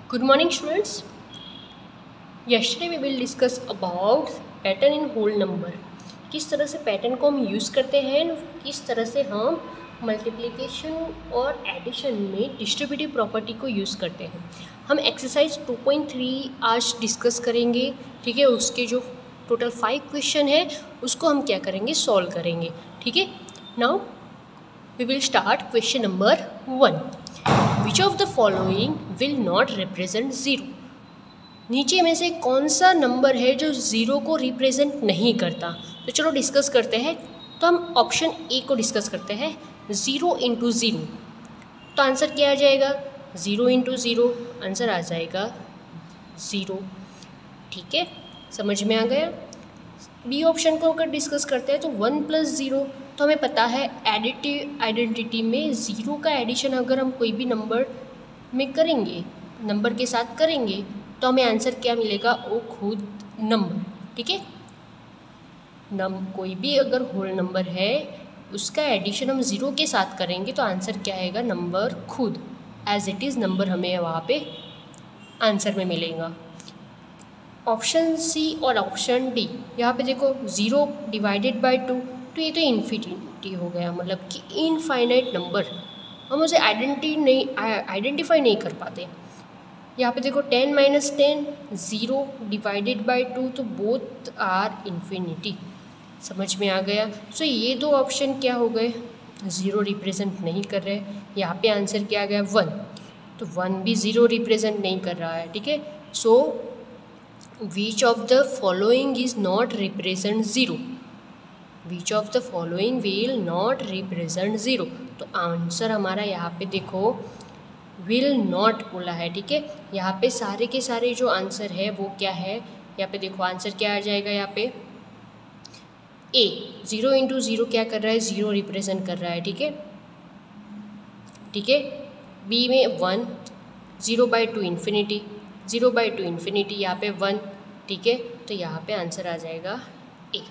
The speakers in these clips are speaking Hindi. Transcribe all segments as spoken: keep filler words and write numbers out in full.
Good morning, students. Yesterday we will discuss about pattern in whole number. किस तरह से पैटर्न को हम यूज़ करते हैं, किस तरह से हम मल्टीप्लिकेशन और एडिशन में डिस्ट्रीब्यूटिव प्रॉपर्टी को यूज़ करते हैं. हम एक्सरसाइज टू पॉइंट थ्री आज डिस्कस करेंगे. ठीक है, उसके जो टोटल फाइव क्वेश्चन है उसको हम क्या करेंगे, सॉल्व करेंगे. ठीक है, now we will start question number one. Which of the following will not represent zero. नीचे में से कौन सा नंबर है जो ज़ीरो को रिप्रेजेंट नहीं करता. तो चलो डिस्कस करते हैं. तो हम ऑप्शन ए को डिस्कस करते हैं. ज़ीरो इंटू ज़ीरो, तो आंसर क्या आ जाएगा, ज़ीरो इंटू ज़ीरो, आंसर आ जाएगा ज़ीरो. ठीक है, समझ में आ गया. बी ऑप्शन को अगर डिस्कस करते हैं तो वन प्लस ज़ीरो, तो हमें पता है एडिटिव आइडेंटिटी में ज़ीरो का एडिशन अगर हम कोई भी नंबर में करेंगे, नंबर के साथ करेंगे, तो हमें आंसर क्या मिलेगा, वो खुद नंबर. ठीक है, नम कोई भी अगर होल नंबर है उसका एडिशन हम ज़ीरो के साथ करेंगे तो आंसर क्या आएगा, नंबर खुद. एज इट इज़ नंबर हमें वहाँ पे आंसर में मिलेगा. ऑप्शन सी और ऑप्शन डी, यहाँ पे देखो ज़ीरो डिवाइडेड बाय टू, तो ये तो इन्फिनिटी हो गया, मतलब कि इनफाइनाइट नंबर, हम उसे आइडेंटिटी नहीं आइडेंटिफाई नहीं कर पाते. यहाँ पे देखो ten minus ten, zero divided by two, तो बोथ आर इन्फिनिटी. समझ में आ गया. सो so, ये दो ऑप्शन क्या हो गए, ज़ीरो रिप्रेजेंट नहीं कर रहे. यहाँ पे आंसर क्या आ गया, वन, तो वन भी ज़ीरो रिप्रेजेंट नहीं कर रहा है. ठीक है, so which of the following is not represent zero. Which of the following will not represent zero, तो आंसर हमारा यहाँ पे देखो विल नॉट बोला है. ठीक है, यहाँ पे सारे के सारे जो आंसर है वो क्या है, यहाँ पे देखो आंसर क्या आ जाएगा, यहाँ पे ए. ज़ीरो इंटू ज़ीरो क्या कर रहा है, ज़ीरो रिप्रेजेंट कर रहा है. ठीक है, ठीक है. बी में one, zero by two infinity, zero by two infinity, यहाँ पे वन. ठीक है, तो यहाँ पे आंसर आ जाएगा A.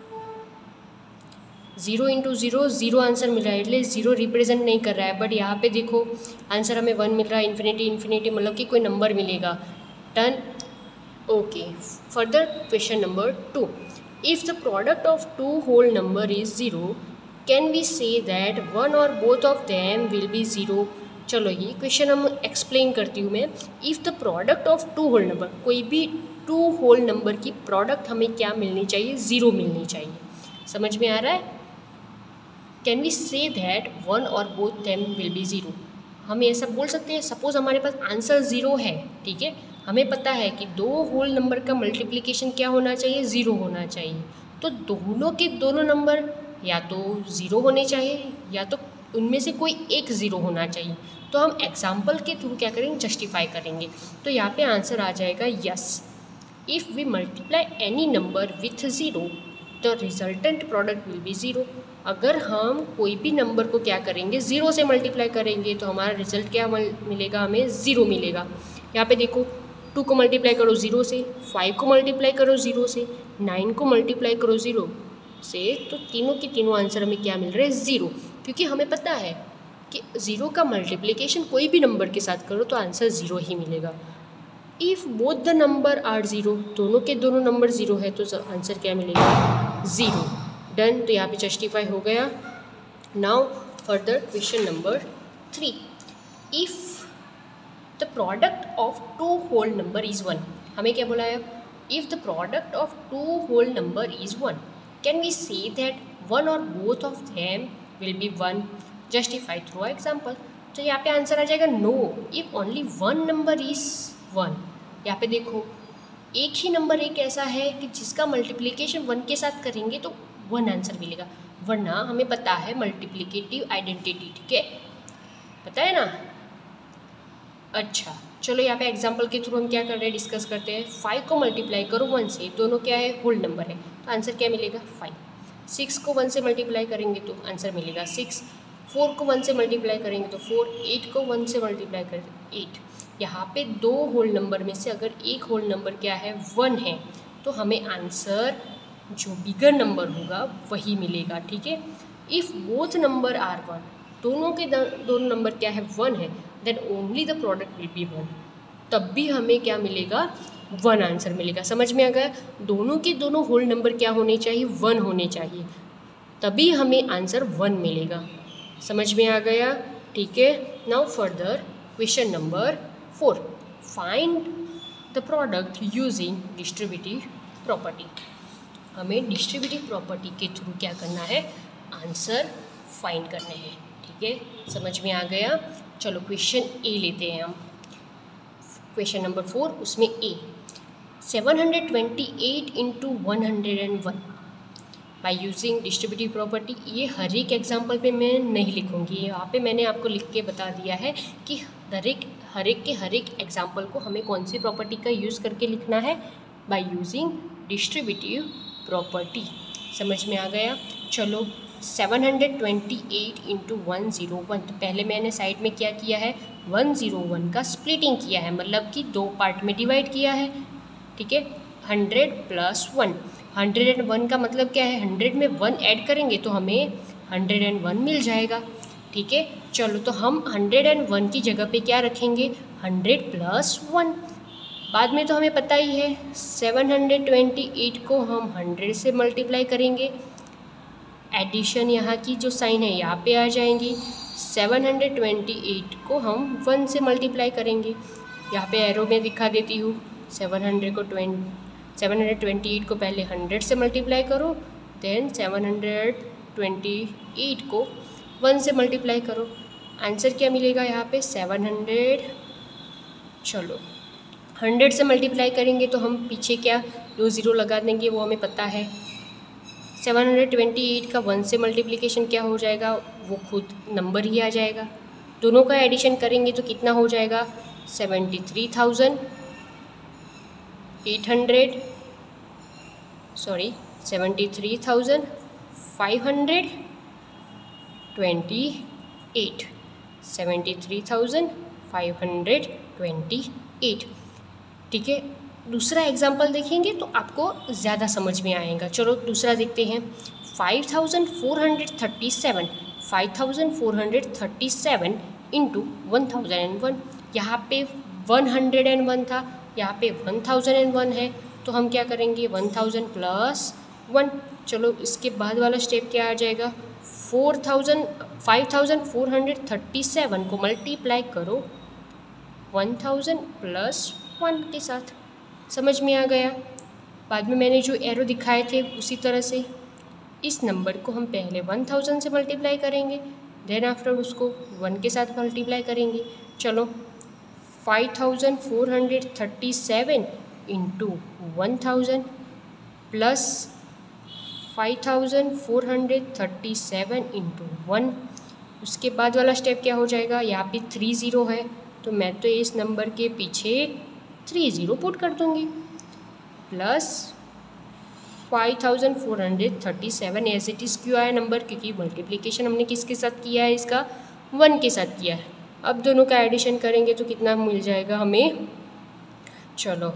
Zero into zero, zero answer मिल रहा है, इसलिए ज़ीरो रिप्रेजेंट नहीं कर रहा है. बट यहाँ पे देखो आंसर हमें वन मिल रहा है, इन्फिनिटी इन्फिनिटी मतलब कि कोई नंबर मिलेगा. Done. Okay, further question number two. If the product of two whole number is zero, can we say that one और both of them will be zero. चलो ये क्वेश्चन हम एक्सप्लेन करती हूँ मैं. If the product of two whole number, कोई भी टू होल नंबर की प्रोडक्ट हमें क्या मिलनी चाहिए, ज़ीरो मिलनी चाहिए. समझ में आ रहा है. Can we say that one और both them will be zero. हम ऐसा बोल सकते हैं, सपोज हमारे पास आंसर ज़ीरो है. ठीक है, हमें पता है कि दो होल नंबर का मल्टीप्लिकेशन क्या होना चाहिए, ज़ीरो होना चाहिए. तो दोनों के दोनों नंबर या तो ज़ीरो होने चाहिए या तो उनमें से कोई एक ज़ीरो होना चाहिए. तो हम एग्जाम्पल के थ्रू क्या करेंगे, जस्टिफाई करेंगे. तो यहाँ पे आंसर आ जाएगा yes. If we multiply any number with zero, the resultant product will be zero. अगर हम कोई भी नंबर को क्या करेंगे, ज़ीरो से मल्टीप्लाई करेंगे तो हमारा रिजल्ट क्या मिलेगा, हमें ज़ीरो मिलेगा. यहाँ पे देखो टू को मल्टीप्लाई करो ज़ीरो से, फाइव को मल्टीप्लाई करो ज़ीरो से, नाइन को मल्टीप्लाई करो ज़ीरो से, तो तीनों के तीनों आंसर हमें क्या मिल रहे हैं, ज़ीरो. क्योंकि हमें पता है कि ज़ीरो का मल्टीप्लिकेशन कोई भी नंबर के साथ करो तो आंसर ज़ीरो ही मिलेगा. If both the number are zero, दोनों के दोनों नंबर ज़ीरो है तो आंसर क्या मिलेगा, ज़ीरो. डन. तो यहाँ पे जस्टिफाई हो गया. Now further question number three. If the product of two whole number is one, हमें क्या बोला है, if the product of two whole number is one, can we say that one और both of them will be one. Justify through example. तो यहाँ पे आंसर आ जाएगा no, if only one number is one. यहाँ पे देखो एक ही नंबर एक ऐसा है कि जिसका मल्टीप्लिकेशन वन के साथ करेंगे तो वन आंसर मिलेगा, वरना हमें पता है मल्टीप्लिकेटिव आइडेंटिटी. ठीक है, पता है ना. अच्छा चलो यहाँ पे एग्जांपल के थ्रू हम क्या कर रहे हैं, डिस्कस करते हैं. फाइव को मल्टीप्लाई करो वन से, दोनों क्या है, होल नंबर है, तो आंसर क्या मिलेगा, फाइव. सिक्स को वन से मल्टीप्लाई करेंगे तो आंसर मिलेगा सिक्स. फोर को वन से मल्टीप्लाई करेंगे तो फोर. एट को वन से मल्टीप्लाई करेंगे एट. यहाँ पे दो होल नंबर में से अगर एक होल नंबर क्या है, वन है, तो हमें आंसर जो बिगर नंबर होगा वही मिलेगा. ठीक है. If both number are one, दोनों के दोनों नंबर क्या है, वन है, then only the product will be one. तब भी हमें क्या मिलेगा, वन आंसर मिलेगा। समझ में आ गया? दोनों के दोनों होल नंबर क्या होने चाहिए, वन होने चाहिए, तभी हमें आंसर वन मिलेगा। समझ में आ गया? ठीक है। Now further question number four, find the product using distributive property. हमें डिस्ट्रीब्यूटिव प्रॉपर्टी के थ्रू क्या करना है, आंसर फाइंड करने हैं। ठीक है, समझ में आ गया? चलो क्वेश्चन ए लेते हैं हम, क्वेश्चन नंबर फोर, उसमें A, seven hundred twenty eight into one hundred and one by using distributive property. ये हर एक एग्जाम्पल पे मैं नहीं लिखूँगी, यहाँ पे मैंने आपको लिख के बता दिया है कि हर एक हर एक के हर एक एग्जाम्पल को हमें कौन सी प्रॉपर्टी का यूज़ करके लिखना है, बाय यूजिंग डिस्ट्रीब्यूटिव प्रॉपर्टी। समझ में आ गया? चलो seven hundred twenty eight into one zero one, तो पहले मैंने साइड में क्या किया है, वन ज़ीरो वन का स्प्लिटिंग किया है, मतलब कि दो पार्ट में डिवाइड किया है। ठीक है, hundred plus one, hundred and one का मतलब क्या है, हंड्रेड में वन ऐड करेंगे तो हमें हंड्रेड एंड वन मिल जाएगा। ठीक है, चलो तो हम हंड्रेड एंड वन की जगह पे क्या रखेंगे, हंड्रेड प्लस वन। बाद में तो हमें पता ही है सेवन हंड्रेड ट्वेंटी एट को हम हंड्रेड से मल्टीप्लाई करेंगे, एडिशन यहाँ की जो साइन है यहाँ पे आ जाएंगी। सेवन हंड्रेड ट्वेंटी एट को हम वन से मल्टीप्लाई करेंगे, यहाँ पे एरो में दिखा देती हूँ। सेवन हंड्रेड को twenty seven hundred twenty eight को पहले हंड्रेड से मल्टीप्लाई करो, then seven hundred twenty eight को वन से मल्टीप्लाई करो, आंसर क्या मिलेगा यहाँ पे, सेवन हंड्रेड। चलो हंड्रेड से मल्टीप्लाई करेंगे तो हम पीछे क्या दो ज़ीरो लगा देंगे, वो हमें पता है। सेवन हंड्रेड ट्वेंटी एट का वन से मल्टीप्लिकेशन क्या हो जाएगा, वो खुद नंबर ही आ जाएगा। दोनों का एडिशन करेंगे तो कितना हो जाएगा, seventy three thousand eight hundred sorry seventy three thousand five hundred twenty eight seventy three thousand five hundred twenty eight. ठीक है, दूसरा एग्जाम्पल देखेंगे तो आपको ज़्यादा समझ में आएगा। चलो दूसरा देखते हैं, five thousand four hundred thirty seven five thousand four hundred thirty seven into one thousand and one. यहाँ पे वन हंड्रेड एंड वन था, यहाँ पे वन थाउजेंड एंड वन है, तो हम क्या करेंगे, वन थाउजेंड प्लस वन। चलो इसके बाद वाला स्टेप क्या आ जाएगा, four thousand five thousand four hundred thirty seven को मल्टीप्लाई करो वन थाउजेंड प्लस वन के साथ। समझ में आ गया? बाद में मैंने जो एरो दिखाए थे उसी तरह से इस नंबर को हम पहले वन थाउजेंड से मल्टीप्लाई करेंगे, देन आफ्टर उसको वन के साथ मल्टीप्लाई करेंगे। चलो five thousand four hundred thirty seven into one thousand plus five thousand four hundred thirty seven into one. उसके बाद वाला स्टेप क्या हो जाएगा, यहाँ पे थ्री ज़ीरो है तो मैं तो इस नंबर के पीछे थ्री ज़ीरो पुट कर दूँगी, plus five thousand four hundred thirty seven as it is क्यों आया नंबर, क्योंकि मल्टीप्लिकेशन हमने किसके साथ किया है, इसका वन के साथ किया है। अब दोनों का एडिशन करेंगे तो कितना मिल जाएगा हमें, चलो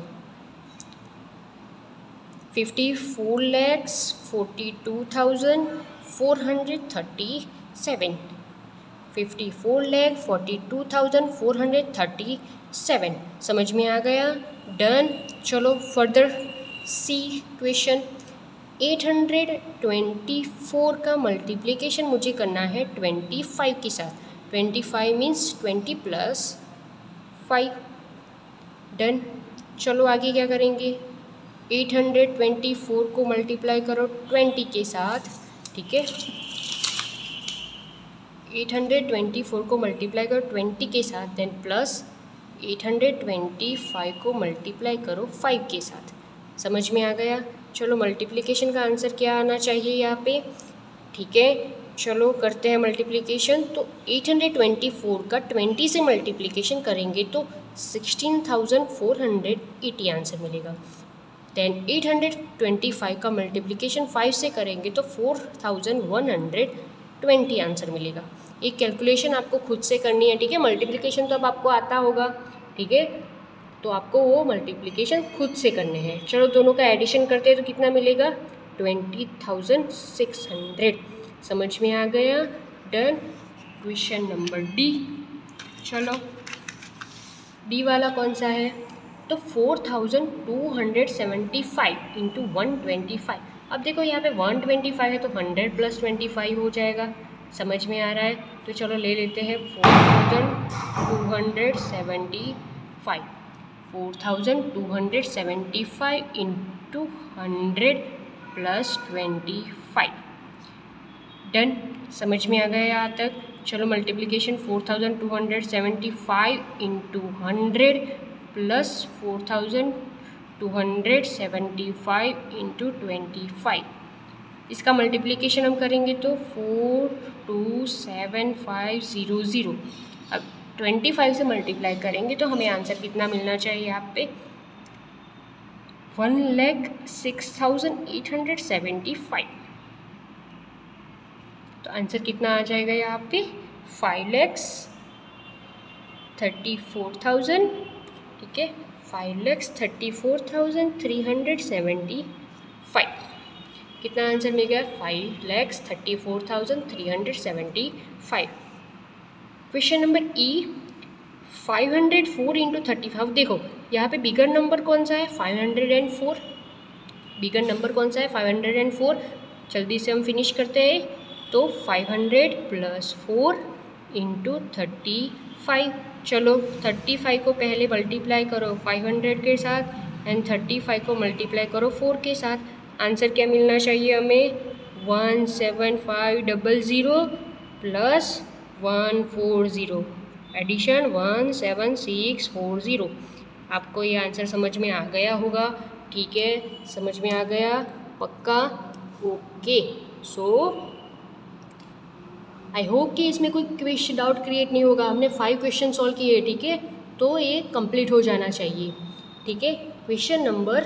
fifty four lakhs forty two thousand four hundred thirty seven fifty four lakh forty two thousand four hundred thirty seven. समझ में आ गया? डन। चलो further C question, eight hundred twenty four का मल्टीप्लिकेशन मुझे करना है ट्वेंटी फाइव के साथ। Twenty five means twenty plus five. Done. चलो आगे क्या करेंगे, एट हंड्रेड ट्वेंटी फोर को मल्टीप्लाई करो ट्वेंटी के साथ। ठीक है, एट हंड्रेड ट्वेंटी फोर को मल्टीप्लाई करो ट्वेंटी के साथ, then plus eight hundred twenty five को मल्टीप्लाई करो फाइव के साथ। समझ में आ गया? चलो मल्टीप्लिकेशन का आंसर क्या आना चाहिए यहाँ पे। ठीक है, चलो करते हैं मल्टीप्लिकेशन। तो एट हंड्रेड ट्वेंटी फोर का ट्वेंटी से मल्टीप्लिकेशन करेंगे तो sixteen thousand four hundred eighty answer मिलेगा। Then eight hundred twenty five का मल्टीप्लिकेशन फाइव से करेंगे तो four thousand one hundred twenty answer मिलेगा। एक कैलकुलेशन आपको खुद से करनी है। ठीक है, मल्टीप्लिकेशन तो अब आपको आता होगा। ठीक है, तो आपको वो मल्टीप्लिकेशन खुद से करने हैं। चलो दोनों का एडिशन करते हैं तो कितना मिलेगा, ट्वेंटी थाउजेंड सिक्स हंड्रेड। समझ में आ गया? डन। Question number D. चलो डी वाला कौन सा है, तो four thousand two hundred seventy five into one twenty five. अब देखो यहाँ पे वन ट्वेंटी फाइव है तो हंड्रेड प्लस ट्वेंटी फाइव हो जाएगा, समझ में आ रहा है। तो चलो ले लेते हैं four thousand two hundred seventy five four thousand two hundred seventy five into hundred plus twenty five. Done, समझ में आ गया यहाँ तक। चलो multiplication four thousand two hundred seventy five into hundred plus four thousand two hundred seventy five into twenty five. इसका मल्टीप्लिकेशन हम करेंगे तो four two seven five zero zero. अब ट्वेंटी फाइव से मल्टीप्लाई करेंगे तो हमें आंसर कितना मिलना चाहिए यहाँ पे, one lakh six thousand eight hundred seventy five. तो आंसर कितना आ जाएगा यहाँ पे, five lakhs thirty four thousand, ठीक है, five lakhs thirty four thousand three hundred seventy five. कितना आंसर मिल गया, five lakhs thirty four thousand three hundred seventy five. Question number E, five hundred four into thirty five. देखो यहाँ पे बिगर नंबर कौन सा है, five hundred and four. Bigger number कौन सा है, फाइव हंड्रेड एंड फोर। जल्दी से हम फिनिश करते हैं। तो five hundred plus four into thirty five. चलो थर्टी फाइव को पहले मल्टीप्लाई करो फाइव हंड्रेड के साथ एंड थर्टी फाइव को मल्टीप्लाई करो फोर के साथ। आंसर क्या मिलना चाहिए हमें, one seven five double zero plus one four zero, addition one seven six four zero. आपको ये आंसर समझ में आ गया होगा, ठीक है, समझ में आ गया पक्का, ओके। सो आई होप कि इसमें कोई क्वेश्चन डाउट क्रिएट नहीं होगा। हमने फाइव क्वेश्चन सॉल्व किए, ठीक है, तो ये कंप्लीट हो जाना चाहिए, ठीक है। क्वेश्चन नंबर,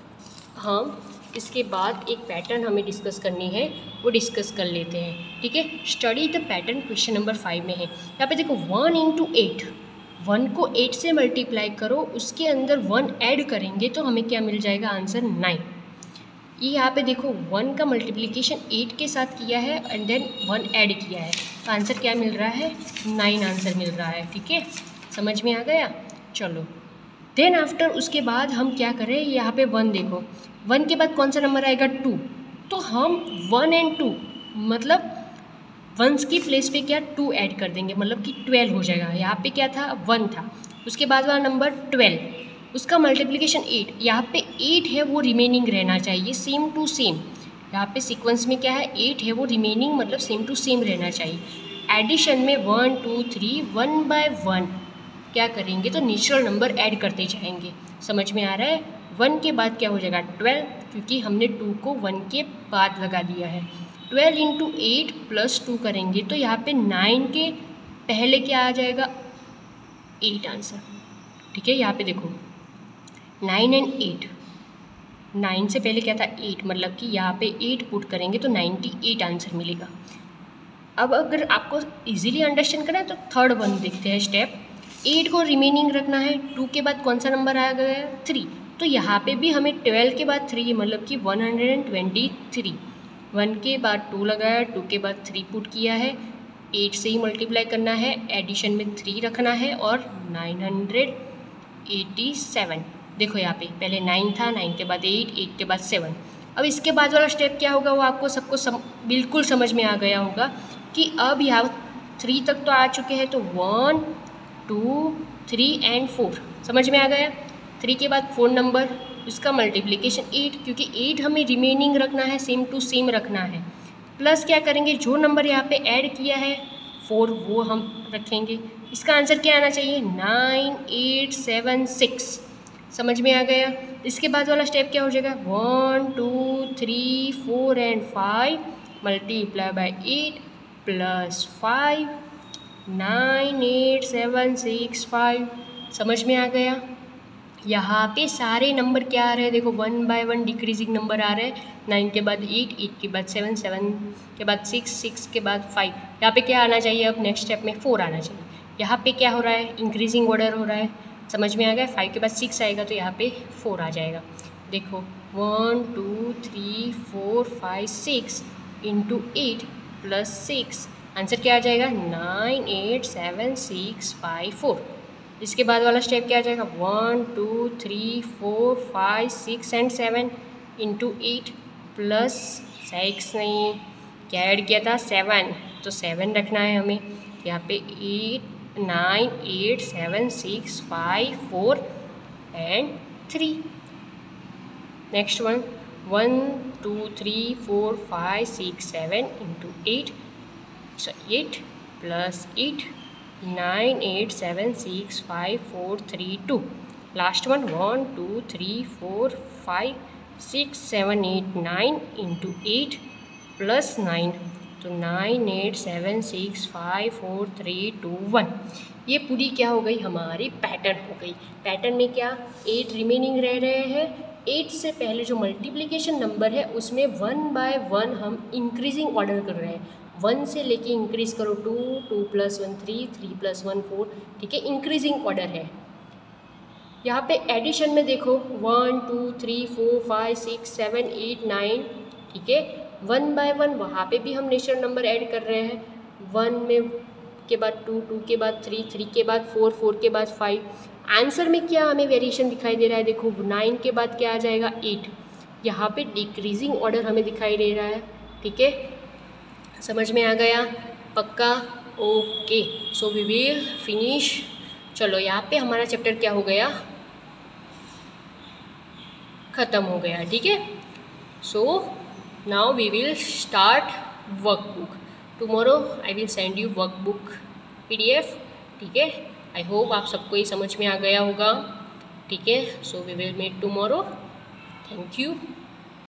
हम इसके बाद एक पैटर्न हमें डिस्कस करनी है, वो डिस्कस कर लेते हैं, ठीक है। Study the pattern question number five में है। यहाँ पे देखो वन इंटू एट, वन को एट से मल्टीप्लाई करो, उसके अंदर वन ऐड करेंगे तो हमें क्या मिल जाएगा, आंसर नाइन। ये यहाँ पे देखो वन का मल्टीप्लिकेशन एट के साथ किया है एंड देन वन ऐड किया है, तो आंसर क्या मिल रहा है, नाइन आंसर मिल रहा है, ठीक है, समझ में आ गया। चलो देन आफ्टर उसके बाद हम क्या करें, यहाँ पे वन देखो, वन के बाद कौन सा नंबर आएगा, टू। तो हम वन एंड टू मतलब वंस की प्लेस पे क्या टू ऐड कर देंगे, मतलब कि ट्वेल्व हो जाएगा। यहाँ पे क्या था, वन था, उसके बाद वाला नंबर ट्वेल्व, उसका मल्टीप्लिकेशन एट, यहाँ पे एट है वो रिमेनिंग रहना चाहिए, सेम टू सेम। यहाँ पे सीक्वेंस में क्या है, एट है वो रिमेनिंग मतलब सेम टू सेम रहना चाहिए। एडिशन में one two three one by one क्या करेंगे, तो नेचुरल नंबर ऐड करते जाएंगे, समझ में आ रहा है। वन के बाद क्या हो जाएगा, ट्वेल्व, क्योंकि हमने टू को वन के बाद लगा दिया है। Twelve into eight plus two करेंगे तो यहाँ पे नाइन के पहले क्या आ जाएगा, एट आंसर, ठीक है। यहाँ पे देखो नाइन एंड एट, नाइन से पहले क्या था, एट, मतलब कि यहाँ पे एट पुट करेंगे तो नाइन्टी एट आंसर मिलेगा। अब अगर आपको इजीली अंडरस्टैंड करना है तो थर्ड वन देखते हैं स्टेप। एट को रिमेनिंग रखना है, टू के बाद कौन सा नंबर आ गया, थ्री, तो यहाँ पे भी हमें ट्वेल्व के बाद थ्री मतलब कि one hundred and twenty three, one के बाद टू लगाया, टू के बाद थ्री पुट किया है, एट से ही मल्टीप्लाई करना है, एडिशन में थ्री रखना है और नाइन हंड्रेड एटी सेवन। देखो यहाँ पे पहले नाइन था, नाइन के बाद एट, एट के बाद सेवन। अब इसके बाद वाला स्टेप क्या होगा वो आपको सबको सम, बिल्कुल समझ में आ गया होगा कि अब यहाँ थ्री तक तो आ चुके हैं, तो one two three and four, समझ में आ गया। थ्री के बाद फोर नंबर, उसका मल्टीप्लिकेशन एट, क्योंकि एट हमें रिमेनिंग रखना है, सेम टू सेम रखना है, प्लस क्या करेंगे, जो नंबर यहाँ पे ऐड किया है फोर वो हम रखेंगे। इसका आंसर क्या आना चाहिए, नाइन एट सेवन सिक्स, समझ में आ गया। इसके बाद वाला स्टेप क्या हो जाएगा, one two three four and five multiply by eight plus five, nine eight seven six five, समझ में आ गया। यहाँ पे सारे नंबर क्या आ रहे हैं, देखो one by one decreasing number आ रहे हैं, नाइन के बाद एट, एट के बाद सेवन, सेवन के बाद सिक्स, सिक्स के बाद फाइव। यहाँ पे क्या आना चाहिए, अब नेक्स्ट स्टेप में फोर आना चाहिए। यहाँ पे क्या हो रहा है, इंक्रीजिंग ऑर्डर हो रहा है, समझ में आ गया। फाइव के बाद सिक्स आएगा तो यहाँ पे फोर आ जाएगा। देखो one two three four five six into eight plus six, answer क्या आ जाएगा, nine eight seven six five four. इसके बाद वाला स्टेप क्या आ जाएगा, one two three four five six and seven into eight plus six नहीं, क्या ऐड किया था, सेवन, तो सेवन रखना है हमें। यहाँ पे eight nine eight seven six five four and three. Next one, one two three four five six seven into eight, so eight plus eight nine eight seven six five four three two. Last one, one two three four five six seven eight nine into eight plus nine, तो nine eight seven six five four three two one. ये पूरी क्या हो गई, हमारी पैटर्न हो गई। पैटर्न में क्या, एट रिमेनिंग रह रहे हैं। एट से पहले जो मल्टीप्लिकेशन नंबर है उसमें वन बाय वन हम इंक्रीजिंग ऑर्डर कर रहे हैं। वन से लेके इंक्रीज करो two, two plus one three, three plus one four, ठीक है, इंक्रीजिंग ऑर्डर है। यहाँ पे एडिशन में देखो one two three four five six seven eight nine, ठीक है, वन बाय वन वहाँ पे भी हम नेचुरल नंबर ऐड कर रहे हैं। वन में के बाद टू, टू के बाद थ्री, थ्री के बाद फोर, फोर के बाद फाइव। आंसर में क्या हमें वेरिएशन दिखाई दे रहा है, देखो नाइन के बाद क्या आ जाएगा, एट। यहाँ पे डिक्रीजिंग ऑर्डर हमें दिखाई दे रहा है, ठीक है, समझ में आ गया, पक्का, okay. So we will finish. चलो यहाँ पे हमारा चैप्टर क्या हो गया, ख़त्म हो गया, ठीक है। So now we will start workbook. Tomorrow I will send you workbook PDF, ठीक है। आई होप आप सबको ये समझ में आ गया होगा, ठीक है। So we will meet tomorrow, thank you.